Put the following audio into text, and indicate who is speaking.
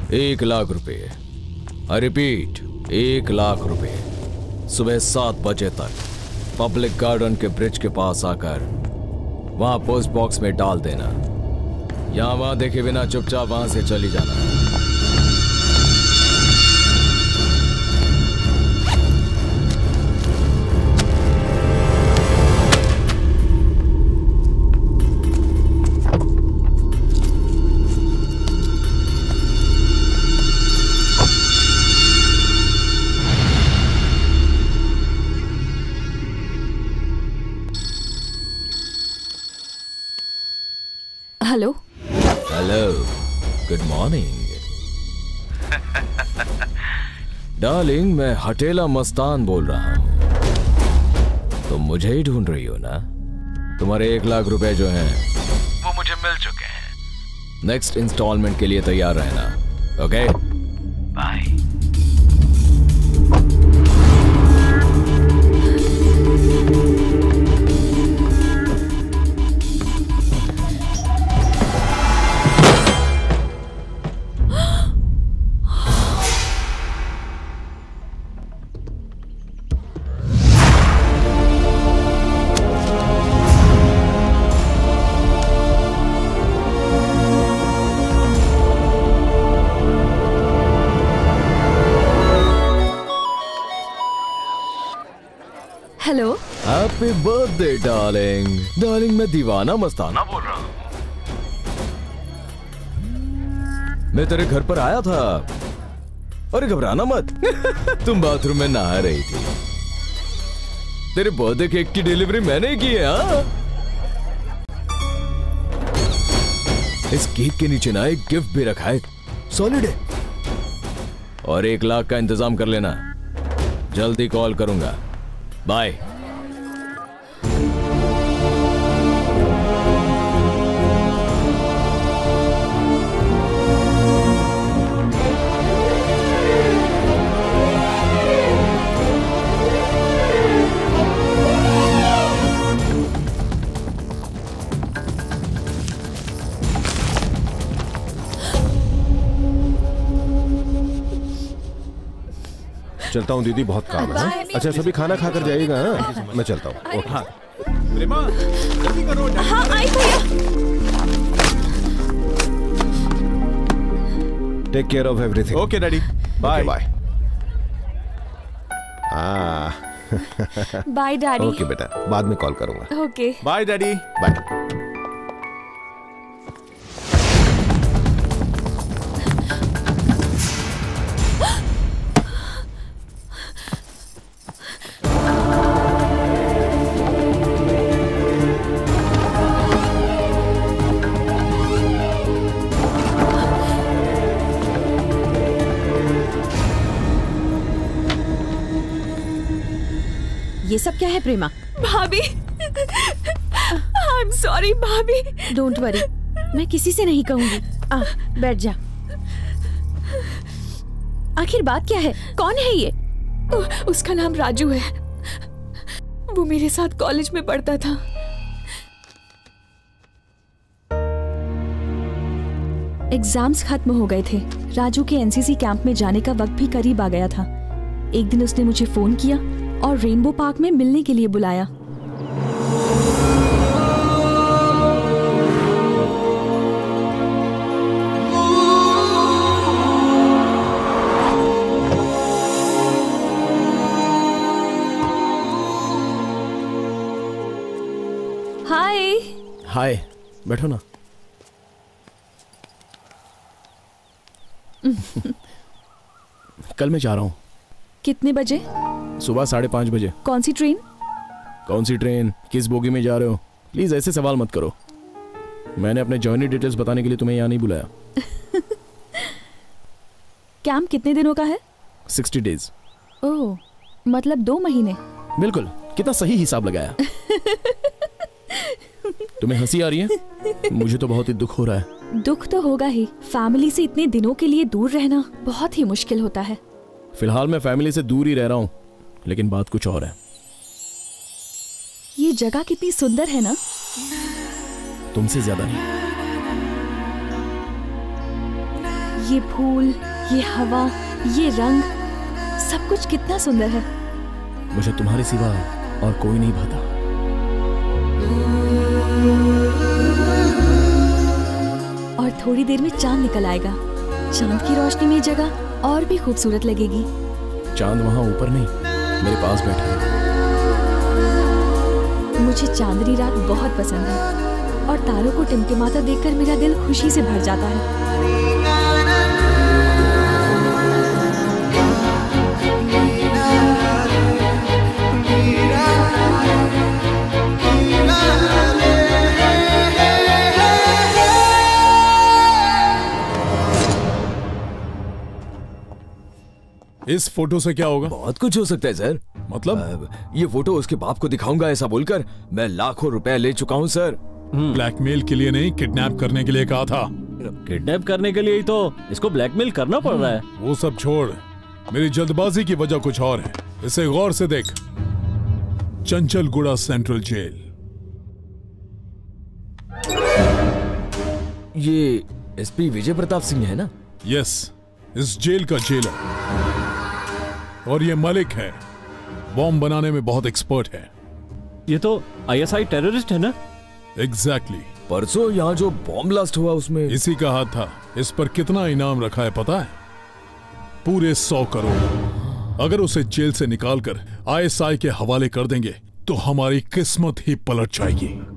Speaker 1: 1,00,000 रुपए। I repeat, 1,00,000 रुपए। सुबह 7 बजे तक पब्लिक गार्डन के ब्रिज के पास आकर वहां पोस्ट बॉक्स में डाल देना। यहां वहां देखे बिना चुपचाप वहां से चली जाना।
Speaker 2: Hello
Speaker 1: hello, good morning. Darling, मैं हटेला मस्तान बोल रहा हूँ। तुम मुझे ही ढूंढ रही हो ना? तुम्हारे 1,00,000 रुपए जो हैं वो मुझे मिल चुके हैं। नेक्स्ट इंस्टॉलमेंट के लिए तैयार रहना, okay? Bye.
Speaker 2: Hello,
Speaker 1: happy birthday darling. Darling, मैं दीवाना मस्ताना बोल रहा हूँ। मैं तेरे घर पर आया था। अरे घबराना मत। तुम बाथरूम में नहा रही थी। तेरे बर्थडे केक की डिलीवरी मैंने ही की है। हाँ, इस केक के नीचे ना एक गिफ्ट भी रखा है, सॉलिड है। और 1,00,000 का इंतजाम कर लेना। जल्दी कॉल करूंगा। बाय।
Speaker 3: चलता हूँ दीदी, बहुत काम है। अच्छा, सभी खाना खाकर जाइएगा। हाँ, मैं चलता हूँ।
Speaker 4: हाँ, प्रेमा, जल्दी करो।
Speaker 2: हाँ, आई भैया।
Speaker 3: Take care of everything.
Speaker 4: Okay daddy, bye
Speaker 3: bye.
Speaker 2: Bye daddy.
Speaker 3: Okay बेटा, बाद में कॉल करूंगा।
Speaker 2: Okay
Speaker 4: bye daddy.
Speaker 3: बाय।
Speaker 2: ये सब क्या है प्रेमा? भाभी, आई एम सॉरी भाभी। डोंट वरी, मैं किसी से नहीं कहूंगी। बैठ जा। आखिर बात क्या है? कौन है ये?
Speaker 5: उसका नाम राजू है। वो मेरे साथ कॉलेज में पढ़ता था।
Speaker 2: एग्जाम्स खत्म हो गए थे। राजू के एनसीसी कैंप में जाने का वक्त भी करीब आ गया था। एक दिन उसने मुझे फोन किया और रेनबो पार्क में मिलने के लिए बुलाया। हाय।
Speaker 6: हाय, बैठो ना। कल मैं जा रहा हूँ।
Speaker 2: कितने बजे?
Speaker 6: सुबह 5:30 बजे।
Speaker 2: कौन सी ट्रेन?
Speaker 6: कौन सी ट्रेन? किस बोगी में जा रहे हो? प्लीज ऐसे सवाल मत करो। मैंने अपने जर्नी डिटेल्स बताने के लिए तुम्हें यहाँ नहीं बुलाया।
Speaker 2: कैंप कितने दिनों का है?
Speaker 6: 60 डेज।
Speaker 2: ओह, मतलब 2 महीने।
Speaker 6: बिल्कुल, कितना सही हिसाब लगाया। तुम्हें हंसी आ रही है? मुझे तो बहुत ही दुख हो रहा है।
Speaker 2: दुख तो होगा ही। फैमिली से इतने दिनों के लिए दूर रहना बहुत ही मुश्किल होता है।
Speaker 6: फिलहाल मैं फैमिली से दूर ही रह रहा हूँ, लेकिन बात कुछ और है।
Speaker 2: ये जगह कितनी सुंदर है ना?
Speaker 6: तुमसे ज्यादा नहीं।
Speaker 2: ये फूल, ये हवा, ये रंग, सब कुछ कितना सुंदर है।
Speaker 6: मुझे तुम्हारे सिवा और कोई नहीं भाता।
Speaker 2: और थोड़ी देर में चांद निकल आएगा। चांद की रोशनी में जगह और भी खूबसूरत लगेगी।
Speaker 6: चांद वहां ऊपर नहीं, मेरे पास बैठा है।
Speaker 2: मुझे चांदनी रात बहुत पसंद है और तारों को टिमटिमाता देखकर मेरा दिल खुशी से भर जाता है।
Speaker 4: इस फोटो से क्या होगा?
Speaker 1: बहुत कुछ हो सकता है सर।
Speaker 4: मतलब?
Speaker 1: ये फोटो उसके बाप को दिखाऊंगा ऐसा बोलकर मैं लाखों रुपए ले चुका हूँ सर।
Speaker 4: ब्लैकमेल के लिए नहीं, किडनैप करने के लिए कहा था।
Speaker 7: किडनैप करने के लिए ही तो इसको ब्लैकमेल करना पड़ रहा है।
Speaker 4: वो सब छोड़, मेरी जल्दबाजी की वजह कुछ और है। इसे गौर से देख। Chanchalguda central jail.
Speaker 1: ये एसपी विजय प्रताप सिंह है ना?
Speaker 4: यस, इस जेल का जेलर। और ये मलिक है, बॉम्ब बनाने में बहुत एक्सपर्ट है।
Speaker 7: ये तो आईएसआई टेररिस्ट है ना?
Speaker 4: एग्जैक्टली।
Speaker 1: परसों यहाँ जो बॉम्ब ब्लास्ट हुआ उसमें
Speaker 4: इसी का हाथ था। इस पर कितना इनाम रखा है पता है? पूरे 100 करोड़। अगर उसे जेल से निकालकर आईएसआई के हवाले कर देंगे तो हमारी किस्मत ही पलट जाएगी।